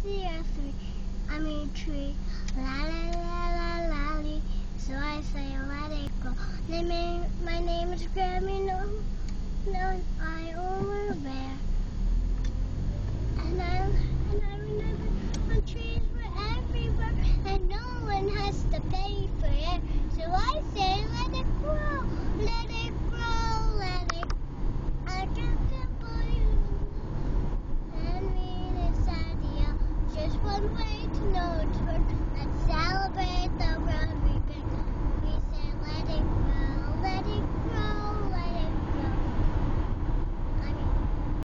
the earth tree. La la la la la lee. So I say let it go. My name is Grammy. No.